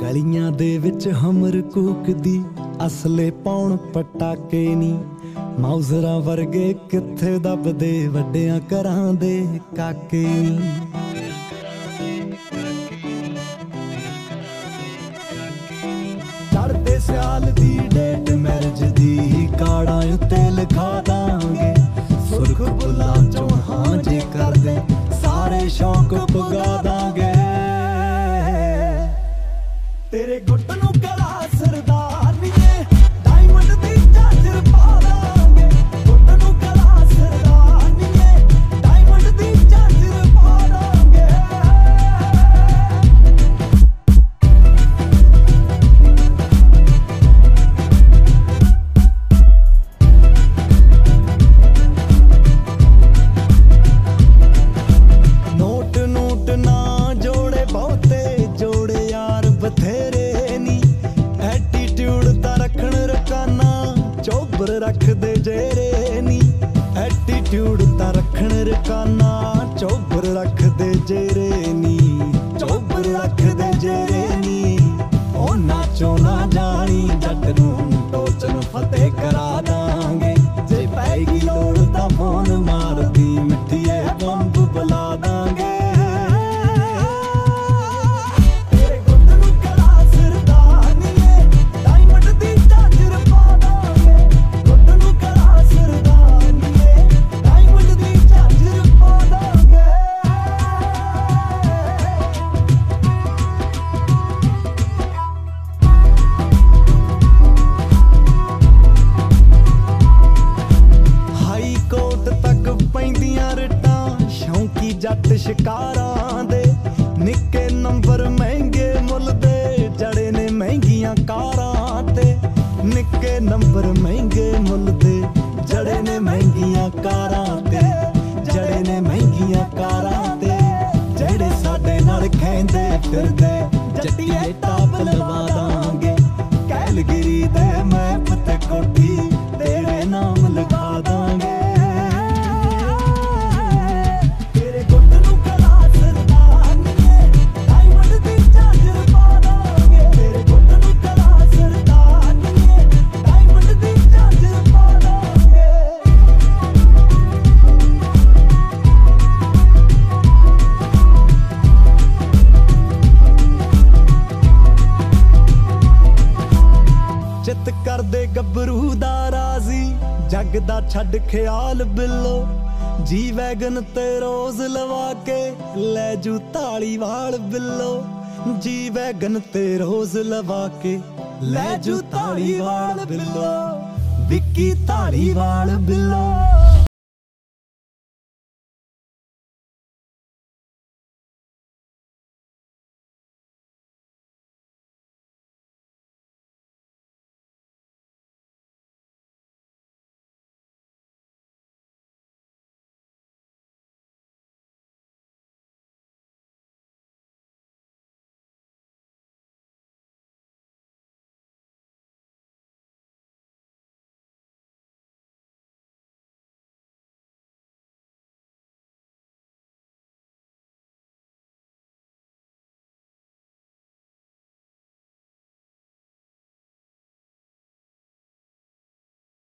ਗਲੀਆਂ ਦੇ ਵਿੱਚ ਹਮਰ ਕੂਕਦੀ ਅਸਲੇ ਪਾਉਣ ਪਟਾਕੇ ਨੀ ਮਾਊਜ਼ਰਾਂ ਵਰਗੇ ਕਿੱਥੇ ਦੱਬਦੇ ਵੱਡਿਆਂ ਘਰਾਂ ਦੇ ਕਾਕੇ ਨੀ। ਚੜ੍ਹਦੇ ਸਿਆਲ ਦੀ ਡੇਟ ਮੈਰਿਜ ਦੀ ਕਾਰਡਾਂ ਉੱਤੇ ਲਿਖਾ ਦਾਂਗੇ ਸੁਰਖ ਬੁੱਲਾਂ ਚੋਂ ਹਾਂ ਜੇ ਕਰਦੇ ਸਾਰੇ ਸ਼ੌਕ ਪੁਗਾ ਦਾਂਗੇ। ਤੇਰੇ ਗੁੱਟ ਨੂੰ ਕਲਾ ਸਰਦਾਰਨੀਏ ਡਾਇਮੰਡ ਦੀ ਝਾਂਜਰ ਪਾ ਦਾਂਗੇ। ਗੁੱਟ ਨੂੰ ਕਲਾ ਸਰਦਾਰਨੀਏ ਡਾਇਮੰਡ ਦੀ ਝਾਂਜਰ ਪਾ ਦਾਂਗੇ। ਨੋਟ ਨੋਟ ਨਾ ਜੋੜੇ ਬਹੁਤੇ ਜੋੜੇ ਯਾਰ ਬਥੇਰੇ ਨੀ ਐਟੀਟਿਊਡ ਤਾਂ ਰੱਖਣ ਰਕਾਨਾ ਚੋਬਰ ਰੱਖਦੇ ਜੇਰੇ ਨੀ ਐਟੀਟਿਊਡ ਤਾਂ ਰੱਖਣ ਰਕਾਨਾ ਚੋਬਰ ਰੱਖਦੇ ਜੇਰੇ ਨੀ ਚੋਬਰ ਰੱਖਦੇ ਜੇਰੇ ਨੀ। ਉਹ ਨਾਚੋ ਨਾ ਜਾਣੀ ਜੱਟ ਨੂੰ ਟੋਚਨ ਫਤਿਹ ਕਰਾ ਦਾਂਗੇ ਜੇ ਪੈਗੀ ਲੋੜ ਤਾਂ ਫੋਨ ਮਾਰਦੀ ਮਿੱਠੀਏ ਬੰਬ ਬੁਲਾ ਦਾਂਗੇ। ਜੱਟ ਸ਼ਿਕਾਰਾਂ ਦੇ ਨਿੱਕੇ ਨੰਬਰ ਮਹਿੰਗੇ ਮੁੱਲ ਦੇ ਜੜੇ ਨੇ ਮਹਿੰਗੀਆਂ ਕਾਰਾਂ ਤੇ ਨਿੱਕੇ ਨੰਬਰ ਮਹਿੰਗੇ ਮੁੱਲ ਦੇ ਜੜੇ ਨੇ ਮਹਿੰਗੀਆਂ ਕਾਰਾਂ ਤੇ ਜੜੇ ਨੇ ਮਹਿੰਗੀਆਂ ਕਾਰਾਂ ਤੇ ਜਿਹੜੇ ਸਾਡੇ ਨਾਲ ਖੈਂਦੇ ਫਿਰਦੇ ਜੱਟੀਏ ਟਾਪ ਲਵਾ ਦਾਂਗੇ। ਕੈਲਗਰੀ ਦੇ ਮੈਪ ਤੇ ਕੋਠੀ ਤੇਰੇ ਨਾਮ ਲਿਖਾ ਦਾਂਗੇ। ਚਿੱਤ ਕਰਦੇ ਗੱਭਰੂ ਦਾ ਰਾਜ਼ੀ ਜੱਗ ਦਾ ਛੱਡ ਖਿਆਲ ਬਿੱਲੋ ਜੀ ਵੈਗਨ ਤੇ ਰੋਜ਼ ਲਵਾ ਕੇ ਲੈ ਜੂ ਧਾਲੀਵਾਲ ਬਿੱਲੋ ਜੀ ਵੈਗਨ ਤੇ ਰੋਜ਼ ਲਵਾ ਕੇ ਲੈ ਜੂ ਧਾਲੀਵਾਲ ਬਿੱਲੋ ਵਿੱਕੀ ਧਾਲੀਵਾਲ ਬਿੱਲੋ।